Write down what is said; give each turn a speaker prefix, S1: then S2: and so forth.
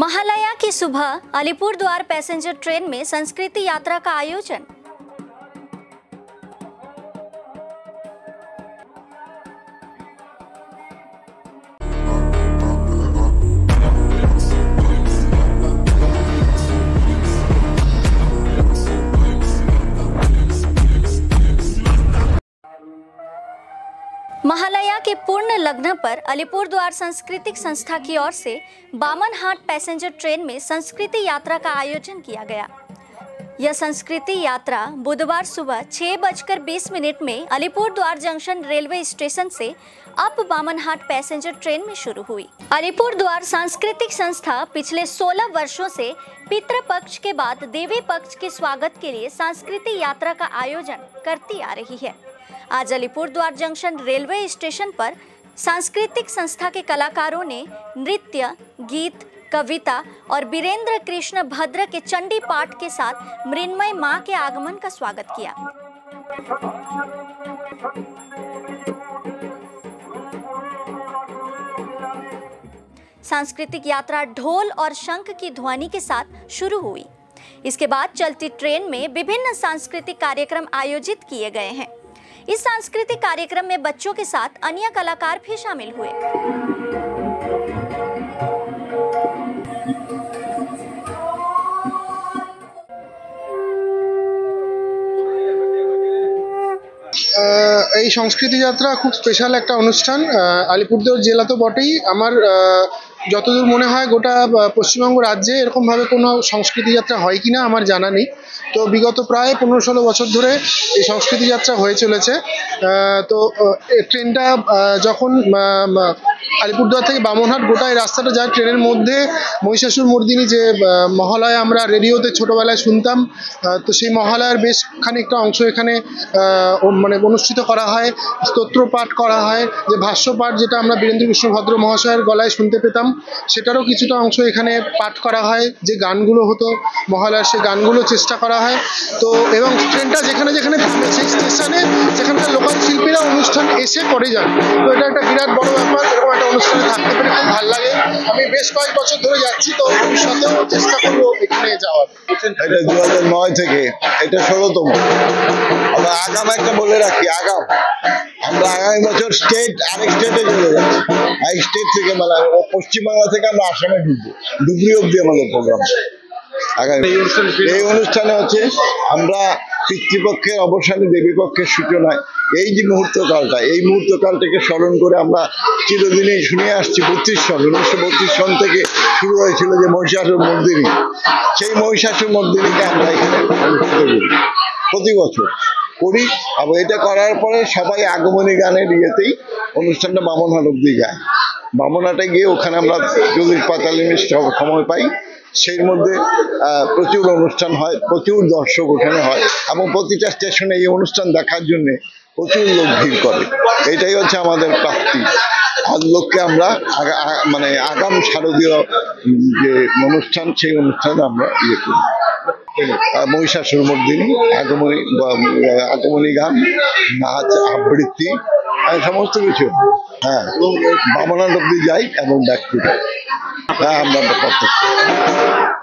S1: महालया की सुबह Alipurduar passenger train में संस्कृति यात्रा का आयोजन। महालया के पूर्ण लग्न पर अलीपुरद्वार सांस्कृतिक संस्था की ओर से बामनहाट पैसेंजर ट्रेन में संस्कृति यात्रा का आयोजन किया गया। यह संस्कृति यात्रा बुधवार सुबह 6:20 में अलीपुरद्वार जंक्शन रेलवे स्टेशन से अप बामनहाट पैसेंजर ट्रेन में शुरू हुई। अलीपुरद्वार सांस्कृतिक संस्था पिछले 16 वर्षों से पितृपक्ष के बाद देवी पक्ष के स्वागत के लिए सांस्कृतिक यात्रा का आयोजन करती आ रही है। आज अलीपुरद्वार जंक्शन रेलवे स्टेशन पर सांस्कृतिक संस्था के कलाकारों ने नृत्य, गीत, कविता और बीरेंद्र कृष्ण भद्र के चंडी पाठ के साथ मृण्मय मां के आगमन का स्वागत किया। सांस्कृतिक यात्रा ढोल और शंख की ध्वनि के साथ शुरू हुई। इसके बाद चलती ट्रेन में विभिन्न सांस्कृतिक कार्यक्रम आयोजित किए गए हैं। इस सांस्कृतिक कार्यक्रम में बच्चों के साथ अन्य कलाकार भी शामिल हुए।
S2: এই সংস্কৃতি যাত্রা খুব স্পেশাল একটা অনুষ্ঠান। আলিপুরদুয়ার জেলা তো বটেই, আমার যতদূর মনে হয় গোটা পশ্চিমবঙ্গ রাজ্যে এরকমভাবে কোনো সংস্কৃতি যাত্রা হয় কিনা আমার জানা নেই। তো বিগত প্রায় 15-16 বছর ধরে এই সংস্কৃতি যাত্রা হয়ে চলেছে। তো ট্রেনটা যখন আলিপুরদুয়ার থেকে বামনহাট গোটা এই রাস্তাটা যায়, ট্রেনের মধ্যে মহিষাসুর মর্দিনী যে মহালয়া আমরা রেডিওতে ছোটবেলায় শুনতাম, তো সেই মহালয়ার বেশ খানিকটা অংশ এখানে মানে অনুষ্ঠিত করা হয়। স্তোত্র পাঠ করা হয়, যে ভাষ্য পাঠ যেটা আমরা বীরেন্দ্র কৃষ্ণ ভদ্র মহাশয়ের গলায় শুনতে পেতাম, সেটারও কিছুটা অংশ এখানে পাঠ করা হয়। যে গানগুলো হতো মহালয়ার, সেই গানগুলো চেষ্টা করা হয়। তো এবং ট্রেনটা যেখানে যেখানে থামে সেই স্টেশনে সেখানকার লোকাল শিল্পীরা অনুষ্ঠান এসে করে যান। তো এটা একটা বিরাট বড় ব্যাপার। এরকম একটা অনুষ্ঠানে থাকতে পেরে খুব ভালো লাগে। আমি বেশ কয়েক বছর ধরে যাচ্ছি, তো ভবিষ্যতেও চেষ্টা করবো এখানে যাওয়ার।
S3: এটা 2009 থেকে, এটা 16তম। আমরা আগাম একটা বলে রাখি, আমরা আগামী বছর আরেক স্টেটে চলে যাচ্ছি। এক স্টেট থেকে মানে পশ্চিমবাংলা থেকে আমরা আসামে ঢুকবো। ডুবরি অব্দি আমাদের প্রোগ্রাম। এই অনুষ্ঠানে হচ্ছে আমরা পিতৃপক্ষের অবসানে দেবীপক্ষের সূচনায় এই যে মুহূর্তকালটা, এই মুহূর্তকালটাকে স্মরণ করে আমরা চিরদিনই শুনে আসছি। 1932 সন থেকে শুরু হয়েছিল যে মহিষাসুর মর্দিনী। সেই মহিষাসুর মর্দিনীকে আমরা এখানে অনুষ্ঠিত করি প্রতি বছর করি। এবং এটা করার পরে সবাই আগমনী গানের ইয়েতেই অনুষ্ঠানটা বামনহাট অব্দি গায়। বামনহাটে গিয়ে ওখানে আমরা 40-45 মিনিট সময় পাই। সেই মধ্যে প্রচুর অনুষ্ঠান হয়, প্রচুর দর্শক ওখানে হয় এবং প্রতিটা স্টেশনে এই অনুষ্ঠান দেখার জন্য প্রচুর লোক ভিড় করে। এটাই হচ্ছে আমাদের প্রাপ্তি। আর লোককে আমরা মানে আগাম শারদীয় যে অনুষ্ঠান, সেই অনুষ্ঠানে আমরা ইয়ে করি। মহিষাসুর মর্দিনী, আগমনী গান, নাচ, আবৃত্তি, সমস্ত কিছু। হ্যাঁ, বামনহাট অব্দি যাই এবং ব্যাক টু ব্যাক। হ্যাঁ, আমরা প্রত্যেক